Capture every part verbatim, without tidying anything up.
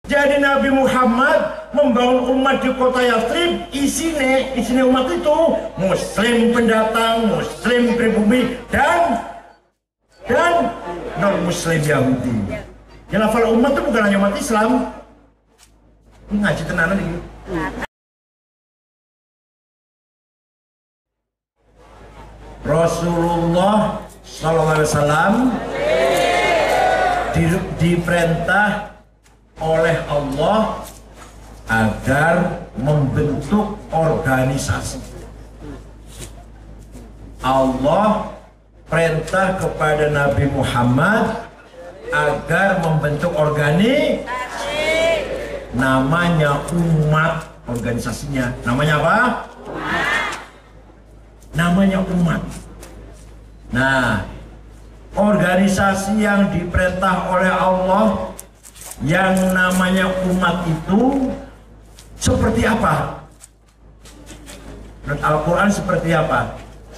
Jadi Nabi Muhammad membangun umat di kota Yathrib, isine, isine umat itu Muslim pendatang, Muslim pribumi, dan dan non Muslim Yahudi. Yang lafal umat itu bukan hanya umat Islam. Ini ngaji tenanan ini. Rasulullah Sallallahu Alaihi Wasallam di, diperintah oleh Allah agar membentuk organisasi. Allah perintah kepada Nabi Muhammad agar membentuk organisasi, namanya umat. Organisasinya namanya apa? Umat. Namanya umat. Nah, organisasi yang diperintah oleh Allah yang namanya umat itu seperti apa? Menurut Al-Quran seperti apa?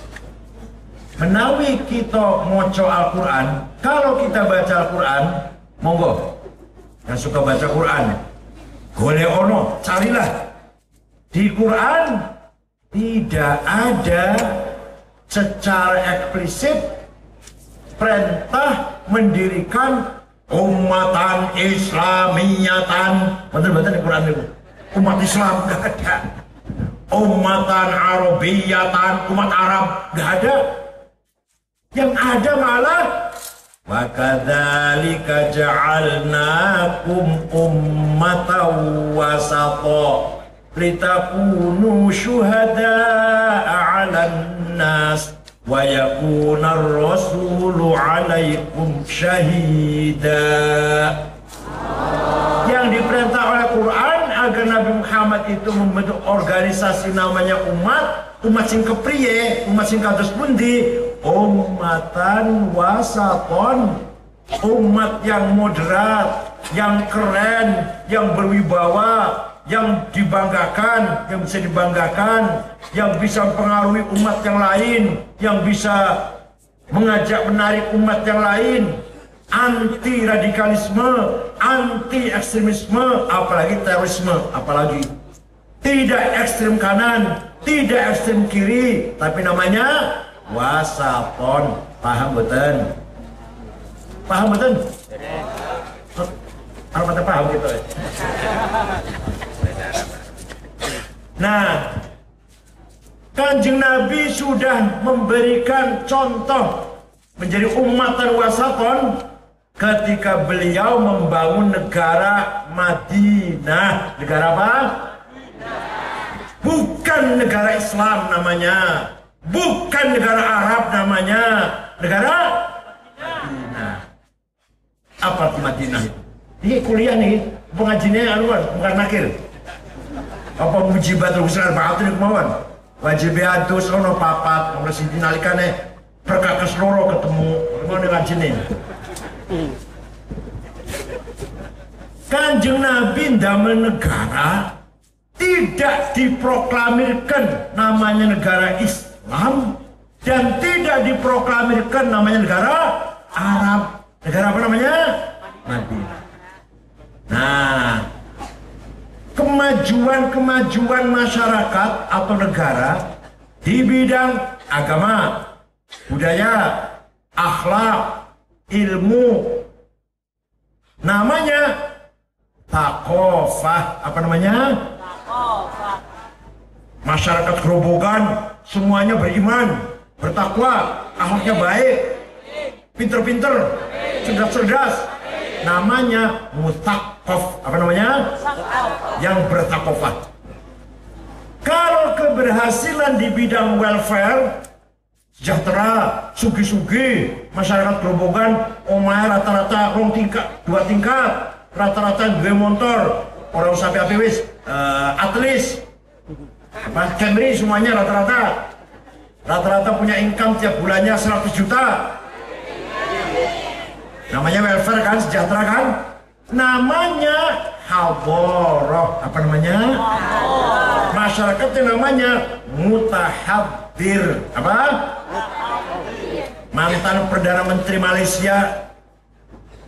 Menawi kita moco Al-Quran, kalau kita baca Al-Quran, monggo yang suka baca Quran, golek ono, carilah. Di Quran tidak ada secara eksplisit perintah mendirikan umatan islamiyatan. Betul-betul di Quran itu umat Islam gak ada. Umatan arabiyatan, umat Arab gak ada. Yang ada malah wa kadzalika ja'alnakum ummatan wasata litakunu syuhada'a 'alan nas wa yakuna ar-rasulu 'alaikum syahida. Yang diperintah oleh Quran agar Nabi Muhammad itu membentuk organisasi namanya umat, umat sing kepriye, umat sing kados pundi, ummatan wasaton, umat yang moderat, yang keren, yang berwibawa, yang dibanggakan, yang bisa dibanggakan, yang bisa mempengaruhi umat yang lain, yang bisa mengajak menarik umat yang lain, anti radikalisme, anti ekstremisme, apalagi terorisme, apalagi tidak ekstrem kanan, tidak ekstrem kiri, tapi namanya wasaton. Paham betul? Paham betul? Apa paham gitu? Nah, Kanjeng Nabi sudah memberikan contoh menjadi umatan wasaton ketika beliau membangun negara Madinah. Negara apa? Bukan negara Islam namanya, bukan negara Arab namanya, negara Madinah. Apa di Madinah itu? Ini kuliah nih, pengajiannya aluan, bukan nakir. Apa mujibatul husnul ba'atin kemauan? Wajib adus ono papat, ono sing nalikane perkakas loro ketemu, ngono ngajine. Kanjeng Nabi ndamel negara tidak diproklamirkan namanya negara Islam dan tidak diproklamirkan namanya negara Arab. Negara apa namanya? Madinah. Nah, kemajuan-kemajuan masyarakat atau negara di bidang agama, budaya, akhlak, ilmu, namanya takofah. Apa namanya? Takofah. Masyarakat Grobogan semuanya beriman, bertakwa, akhlaknya baik, pinter-pinter, cerdas-cerdas. Namanya mutakof. Apa namanya? Yang bertakofah. Kalau keberhasilan di bidang welfare, sejahtera, sugi-sugi, masyarakat Grobogan omahe rata-rata rong tingkat, dua tingkat, rata-rata duwe motor, orang sampai api wis uh, atlis, apa Camry, semuanya rata-rata, rata-rata punya income tiap bulannya seratus juta. Namanya welfare kan, sejahtera kan? Namanya hadharah. Apa namanya? Masyarakatnya namanya mutahadir. Apa? Mantan Perdana Menteri Malaysia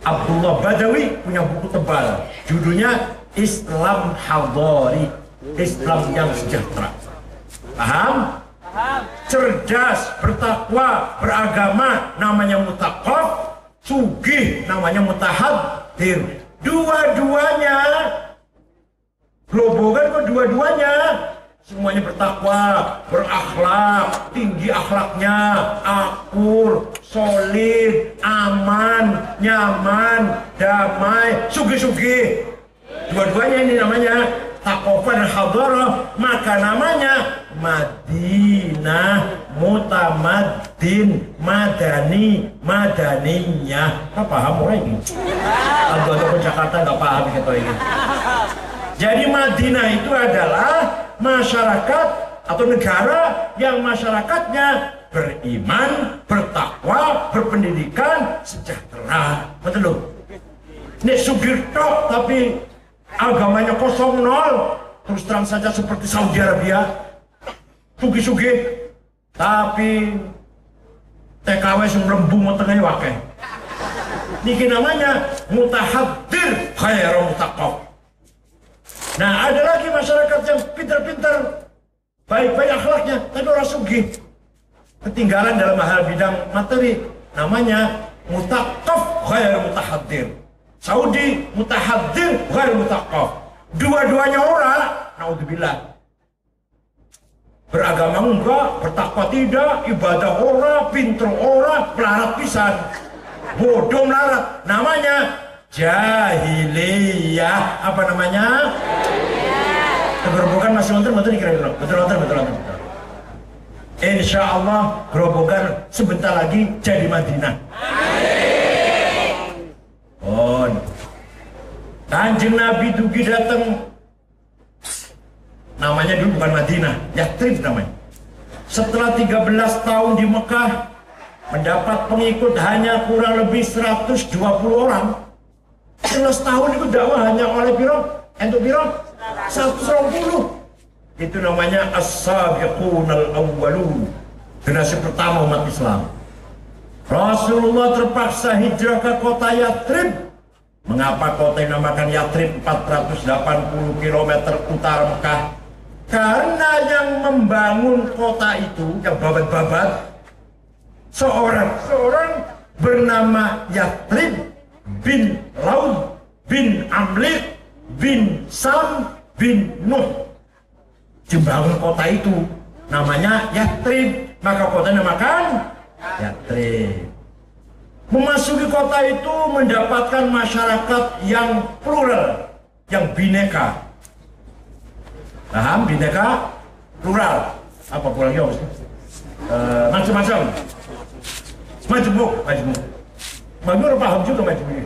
Abdullah Badawi punya buku tebal, judulnya Islam Hadari, Islam yang sejahtera. Paham? Paham. Cerdas, bertakwa, beragama namanya mutaqaf, sugih namanya mutahadir. Dua-duanya gerobogan kok dua-duanya semuanya bertakwa, berakhlak, tinggi akhlaknya, akur, solid, aman, nyaman, damai, sugih-sugih. Dua-duanya ini namanya taqwa dan hadarah, maka namanya Madinah Mutamaddin, Madani, Madaniyah. Apa paham orang ini? Kalau ada ke Jakarta nggak paham gitu ini. Jadi Madinah itu adalah masyarakat atau negara yang masyarakatnya beriman, bertakwa, berpendidikan, sejahtera. Betul loh? Ini sugih tok tapi agamanya kosong nol. Terus terang saja seperti Saudi Arabia, sugih-sugih tapi T K W sing lembung tengahnya wakil. Niki namanya mutahadir khairu mutaqaf. Nah, ada lagi masyarakat yang pintar-pintar, baik-baik akhlaknya, tapi orang sugih, ketinggalan dalam hal bidang materi, namanya mutaqaf ghairu mutahadir. Saudi mutahadir ghairu mutaqaf. Dua-duanya orang, naudzubillah. Beragama enggak, bertakwa tidak, ibadah orang, pintar orang, melarat pisan, bodoh melarat, namanya jahiliyah. Apa namanya? Gerobogan masih nonton, betul kira-kira, betul nonton, betul nonton. Insya Allah gerobogan sebentar lagi jadi Madinah. Oh, Kanjeng Nabi dugi datang, namanya dulu bukan Madinah, Yathrib namanya. Setelah tiga belas tahun di Mekah, mendapat pengikut hanya kurang lebih seratus dua puluh orang. sebelas tahun itu dakwah hanya oleh biro, untuk biro seratus dua puluh. Itu namanya as-sabiqun al-awwalun, generasi pertama umat Islam. Rasulullah terpaksa hijrah ke kota Yathrib. Mengapa kota yang dinamakan Yathrib, empat ratus delapan puluh kilometer utara Mekah? Karena yang membangun kota itu, yang babat-babat, seorang seorang bernama Yathrib bin Laud bin Amlik bin Sam bin Nuh. Membangun kota itu namanya Yathrib, maka kota dinamakan Yathrib. Memasuki kota itu mendapatkan masyarakat yang plural, yang bineka. Paham? Bineka, plural. Apa pluralnya? Uh, macam-macam. Majmuk, majmuk. Majmuk paham juga majmuk.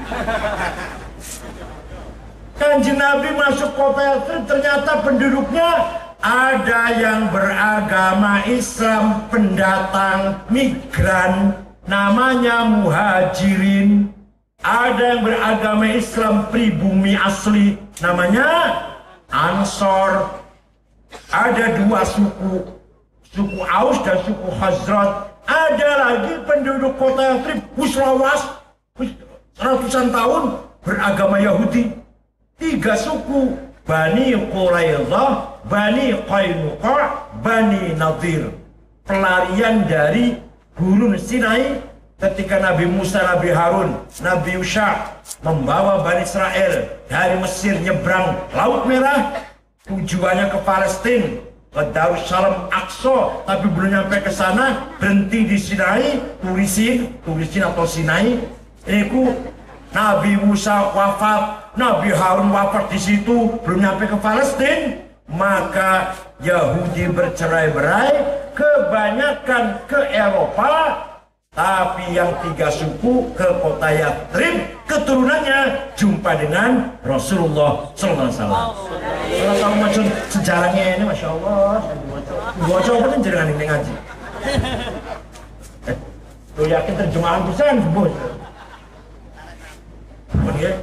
Kanjeng Nabi masuk kota Yathrib, ternyata penduduknya ada yang beragama Islam, pendatang, migran, namanya muhajirin. Ada yang beragama Islam pribumi asli, namanya Ansor. Ada dua suku, suku Aus dan suku Khazraj. Ada lagi penduduk kota Yathrib, Wusrawas, ratusan tahun beragama Yahudi. Tiga suku, Bani Quraidah, Bani Qainuqa, Bani Nadir. Pelarian dari Gurun Sinai ketika Nabi Musa, Nabi Harun, Nabi Yusha membawa Bani Israel dari Mesir nyebrang Laut Merah, tujuannya ke Palestina, ke Darussalam Aqsa, tapi belum nyampe ke sana, berhenti di Sinai, Turisin, Turisin atau Sinai. Ini ku Nabi Musa wafat, Nabi Harun wafat di situ, belum nyampe ke Palestina, maka Yahudi bercerai-berai, kebanyakan ke Eropa, tapi yang tiga suku ke kota Yathrib, keturunannya jumpa dengan Rasulullah Sallallahu Alaihi Wasallam. Kalau tahu macam sejarahnya ini, masya Allah, gua coba kan jangan ini ngaji. Lu yakin terjemahan bisa kan, bos? Bon ya,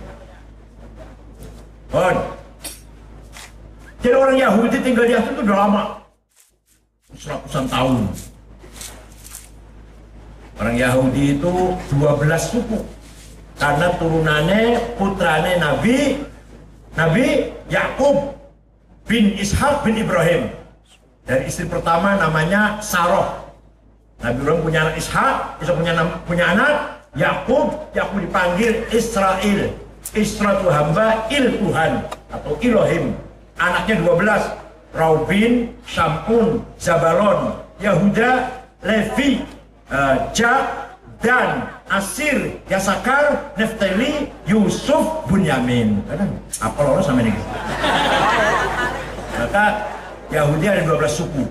bon. Jadi orang Yahudi tinggal di Yathrib itu udah lama, seratusan tahun. Orang Yahudi itu dua belas suku. karena turunannya putrane Nabi Nabi Yakub bin Ishak bin Ibrahim. Dan istri pertama namanya Sarah. Nabi Ibrahim punya anak Ishak, Ishak punya punya anak Yakub. Yakub dipanggil Israel. Isra itu hamba, Il Tuhan atau Elohim. Anaknya dua belas, Raubin, Syamun, Zabalon, Yahuda, Levi, uh, Jak, Dan, Asir, Yasakar, Neftali, Yusuf, Bunyamin. Apa lolos sama ini? Maka Yahudi ada dua belas suku.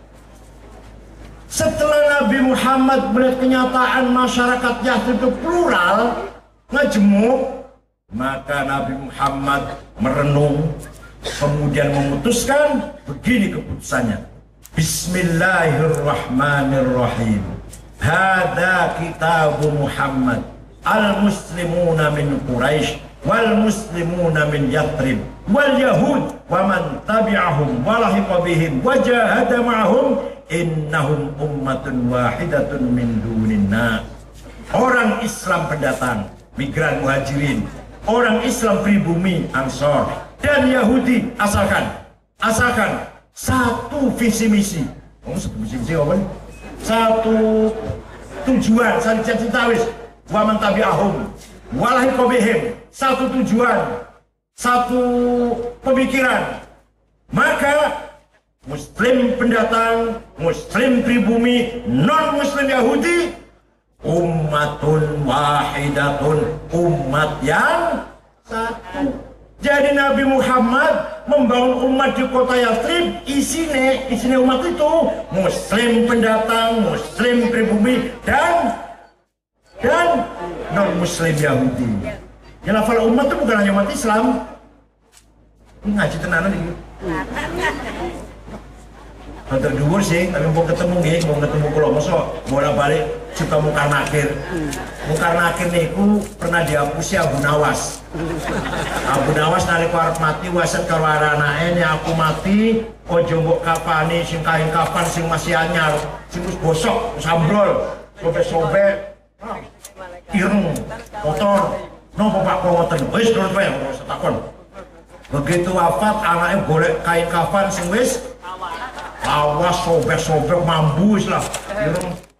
Setelah Nabi Muhammad melihat kenyataan masyarakat Yathrib itu plural, ngejemuk, maka Nabi Muhammad merenung, kemudian memutuskan begini keputusannya. Bismillahirrahmanirrahim. Hada kitabu Muhammad. Al-muslimuna min Quraisy wal muslimuna min Yathrib wal yahud wa man tabi'ahum wa lahiqa bihim wa jahada ma'hum innahum ummatun wahidatun min dunin nas. Orang Islam pendatang, migran muhajirin, orang Islam pribumi Ansor, dan Yahudi asalkan asalkan satu visi misi. Oh, satu visi misi apa nih? Satu tujuan, satu cita-cita wis. Wa man tabi'ahum wa lahiqa bihim. Satu tujuan, satu pemikiran. Maka Muslim pendatang, Muslim pribumi, non-Muslim Yahudi, ummatun wahidatun, umat yang satu. Jadi Nabi Muhammad membangun umat di kota Yathrib, isine, isine umat itu Muslim pendatang, Muslim pribumi, dan dan non-Muslim Yahudi. Ya lafal umat itu bukan hanya umat Islam. Ini ngaji tenanan ini. Untuk dulu sih, tapi mau ketemu nih, mau ketemu kalau masuk bola balik suka Mukar Nakir. Mukar Nakir niku pernah dihapusi Abu Nawas. Abu Nawas nalika arep mati waset karo anake, nek aku mati ojo mbok kapani sing kain kapan sing masih anyar, sing wis bosok, sambrol, sobek-sobek, ireng, kotor. Nopo Pak kok ngoten? Wis nurut wae, ora usah takon. Begitu wafat anake golek kain kafan sing wis awas sobek-sobek mambus lah. Ireng